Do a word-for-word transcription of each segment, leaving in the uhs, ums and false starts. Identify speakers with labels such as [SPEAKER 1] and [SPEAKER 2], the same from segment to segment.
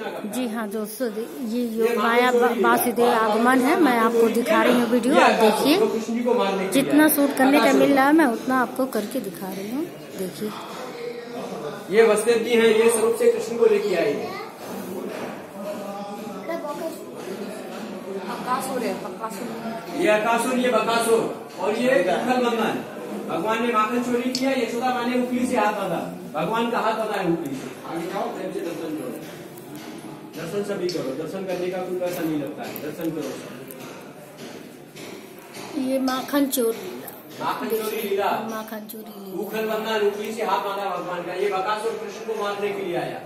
[SPEAKER 1] जी हाँ दोस्तों, ये योग माया वासुदेव आगमन है। मैं आपको दिखा रही हूँ वीडियो, आप देखिए। जितना शूट करने का मिल रहा है मैं उतना आपको करके दिखा रही हूँ। देखिए,
[SPEAKER 2] ये वसुदेव जी हैं, ये स्वरूप से कृष्ण को लेके आई है। ये अकासुर, ये बकासुर और ये उखल बंधन। भगवान ने माखन चोरी किया, यशोदा माँ ने उंगली से हाथ बांधा। भगवान का हाथ बांधा है उंगली से। आगे जाओ, प्रेम से दर्शन करो। दर्शन सभी करो, दर्शन करने का कोई पैसा नहीं लगता है, दर्शन करो।
[SPEAKER 1] ये माखन चोरी,
[SPEAKER 2] माखन चोरी लीला,
[SPEAKER 1] माखन चोरी लीला।
[SPEAKER 2] उखल बंधन, उंगली से हाथ बांधा भगवान का। ये बकासुर कृष्ण को मारने के लिए आया।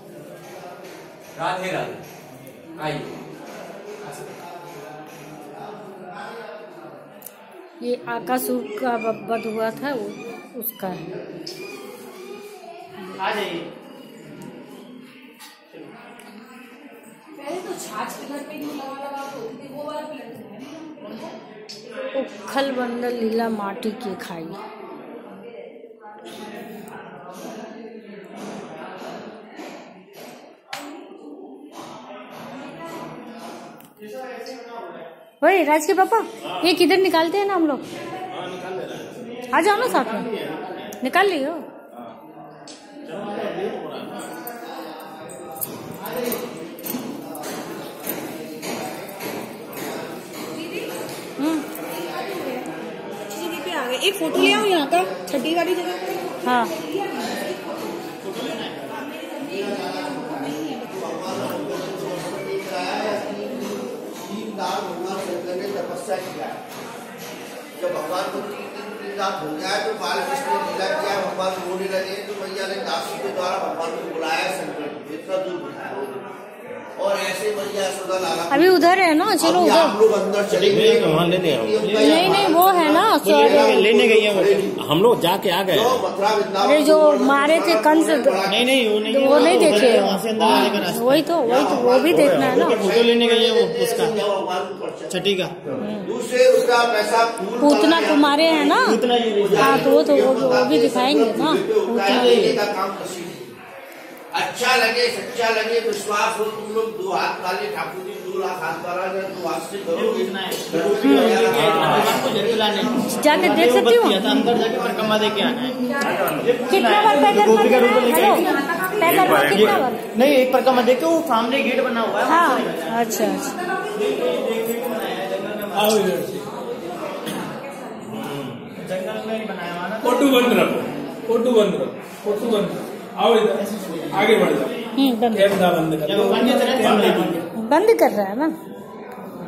[SPEAKER 2] राधे राधे। आइए,
[SPEAKER 1] ये आकासुर का वध हुआ था, वो उसका है।
[SPEAKER 3] आ जाइए।
[SPEAKER 4] पहले तो छाछ के घर पे ही लगा लगा होती थी, वो वाला प्लेट।
[SPEAKER 1] उखल बंदर लीला माटी के खाई। वही राज के पापा, ये किधर निकालते हैं ना हम लोग? आ जाओ ना साथ में, निकाल लियो।
[SPEAKER 4] एक फोटो ले आओ यहाँ का, छठी वाली जगह।
[SPEAKER 1] हाँ,
[SPEAKER 5] तपस्या किया। जब भगवान को तीन दिन तीन रात हो गया तो बाल कृष्ण ने लीला किया, भगवान रोने लगे तो मैया ने दासी के द्वारा भगवान को बुलाया शंकर इतना दूर, और ऐसे मैया यशोदा लाला
[SPEAKER 1] अभी उधर है ना, चलो उधर।
[SPEAKER 5] हम लोग अंदर चले गए,
[SPEAKER 3] वहाँ लेने
[SPEAKER 1] नहीं नहीं वो है ना,
[SPEAKER 3] लेने गई है, हम लोग जाके आ गए।
[SPEAKER 1] अरे जो मारे थे कंस,
[SPEAKER 3] नहीं नहीं वो नहीं,
[SPEAKER 1] वो नहीं देखे।
[SPEAKER 3] वही
[SPEAKER 1] तो वही तो वो भी देखना है ना।
[SPEAKER 3] फोटो लेने गई है वो, उसका छठी का।
[SPEAKER 5] दूसरे उसका पैसा
[SPEAKER 1] पूतना कुमारे है ना। हाँ तो वो तो वो भी दिखाएंगे ना।
[SPEAKER 5] अच्छा लगे, सच्चा लगे, विश्वास हो, तुम लोग दो हाथ वाले ठाकुर जी दो लाख हाथ करा जाए तो हाथ से करो।
[SPEAKER 1] जाके देख सकती हूँ,
[SPEAKER 3] अंदर जाके परिक्रमा दे के आना है।
[SPEAKER 1] कितना बार पैदल पैदल कितना बार?
[SPEAKER 3] नहीं, एक परिक्रमा देखे, वो सामने गेट बना हुआ है।
[SPEAKER 1] हाँ अच्छा अच्छा।
[SPEAKER 3] जंगल में बनाया हुआ ना।
[SPEAKER 6] फोटो बंद रखो, फोटो बंद रखो, फोटो बंद रखो। आओ इधर, आगे बढ़ जाओ।
[SPEAKER 1] बंद
[SPEAKER 6] कैमरा बंद कर दो।
[SPEAKER 1] बंद कर रहा है ना।